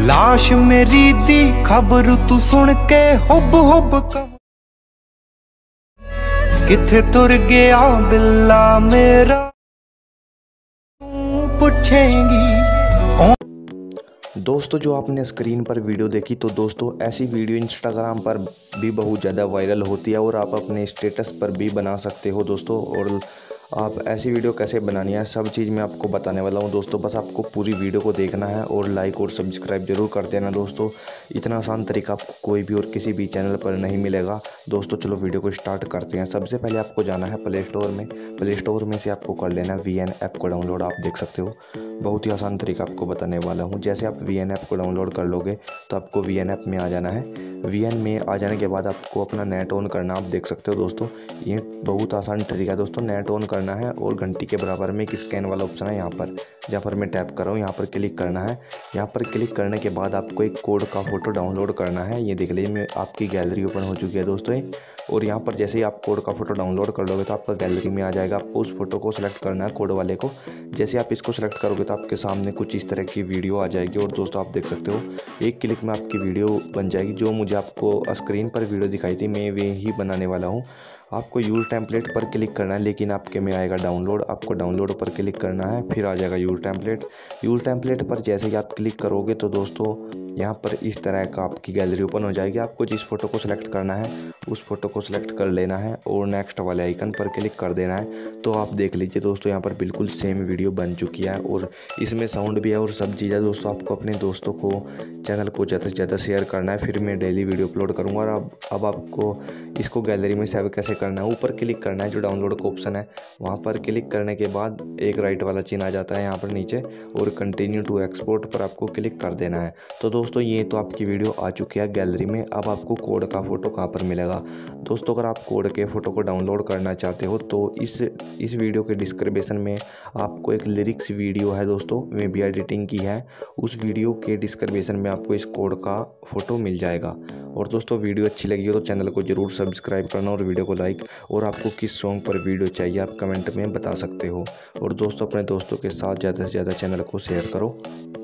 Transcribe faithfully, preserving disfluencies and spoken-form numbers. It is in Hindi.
लाश मेरी दी खबर तू सुन के हुब हुब कव किथे तुर गया बिल्ला मेरा तू पूछेंगी। दोस्तों जो आपने स्क्रीन पर वीडियो देखी तो दोस्तों ऐसी वीडियो इंस्टाग्राम पर भी बहुत ज़्यादा वायरल होती है और आप अपने स्टेटस पर भी बना सकते हो दोस्तों। और आप ऐसी वीडियो कैसे बनानी है सब चीज़ मैं आपको बताने वाला हूं दोस्तों। बस आपको पूरी वीडियो को देखना है और लाइक और सब्सक्राइब जरूर कर देना दोस्तों। इतना आसान तरीका आपको कोई भी और किसी भी चैनल पर नहीं मिलेगा दोस्तों। चलो वीडियो को स्टार्ट करते हैं। सबसे पहले आपको जाना है प्ले स्टोर में। प्ले स्टोर में से आपको कर लेना है वी एन ऐप को डाउनलोड। आप देख सकते हो बहुत ही आसान तरीका आपको बताने वाला हूँ। जैसे आप वी एन ऐप को डाउनलोड कर लोगे तो आपको वी एन ऐप में आ जाना है। वी एन में आ जाने के बाद आपको अपना नेट ऑन करना। आप देख सकते हो दोस्तों ये बहुत आसान तरीका है दोस्तों। नेट ऑन करना है और घंटी के बराबर में एक स्कैन वाला ऑप्शन है यहाँ पर, जहाँ पर मैं टैप कर रहा हूँ यहाँ पर क्लिक करना है। यहाँ पर क्लिक करने के बाद आपको एक कोड का फोटो डाउनलोड करना है। ये देख लीजिए मैं आपकी गैलरी ओपन हो चुकी है दोस्तों ये। और यहाँ पर जैसे ही आप कोड का फोटो डाउनलोड कर लोगे तो आपका गैलरी में आ जाएगा। आपको उस फोटो को सिलेक्ट करना है कोड वाले को। जैसे आप इसको सिलेक्ट करोगे तो आपके सामने कुछ इस तरह की वीडियो आ जाएगी। और दोस्तों आप देख सकते हो एक क्लिक में आपकी वीडियो बन जाएगी। जो मुझे आपको स्क्रीन पर वीडियो दिखाई थी मैं वे ही बनाने वाला हूँ। आपको यूज़ टेम्पलेट पर क्लिक करना है लेकिन आपके में आएगा डाउनलोड। आपको डाउनलोड पर क्लिक करना है फिर आ जाएगा यूज़ टेम्पलेट। यूज़ टेम्पलेट पर जैसे ही आप क्लिक करोगे तो दोस्तों यहाँ पर इस तरह का आपकी गैलरी ओपन हो जाएगी। आपको जिस फोटो को सिलेक्ट करना है उस फोटो को सिलेक्ट कर लेना है और नेक्स्ट वाले आइकन पर क्लिक कर देना है। तो आप देख लीजिए दोस्तों यहाँ पर बिल्कुल सेम वीडियो बन चुकी है और इसमें साउंड भी है और सब चीज़ है दोस्तों। आपको अपने दोस्तों को चैनल को ज़्यादा से ज़्यादा शेयर करना है। फिर मैं डेली वीडियो अपलोड करूँगा। और अब अब आपको इसको गैलरी में सेव कैसे करना है, ऊपर क्लिक करना है जो डाउनलोड का ऑप्शन है वहाँ पर क्लिक करने के बाद एक राइट वाला चिन्ह आ जाता है यहाँ पर नीचे और कंटिन्यू टू एक्सपोर्ट पर आपको क्लिक कर देना है। तो दोस्तों ये तो आपकी वीडियो आ चुकी है गैलरी में। अब आपको कोड का फोटो कहाँ पर मिलेगा दोस्तों। अगर आप कोड के फोटो को डाउनलोड करना चाहते हो तो इस इस वीडियो के डिस्क्रिप्शन में आपको एक लिरिक्स वीडियो है दोस्तों, मैं भी एडिटिंग की है। उस वीडियो के डिस्क्रिप्शन में आपको इस कोड का फोटो मिल जाएगा। और दोस्तों वीडियो अच्छी लगी हो तो चैनल को जरूर सब्सक्राइब करना और वीडियो को लाइक। और आपको किस सॉन्ग पर वीडियो चाहिए आप कमेंट में बता सकते हो। और दोस्तों अपने दोस्तों के साथ ज़्यादा से ज़्यादा चैनल को शेयर करो।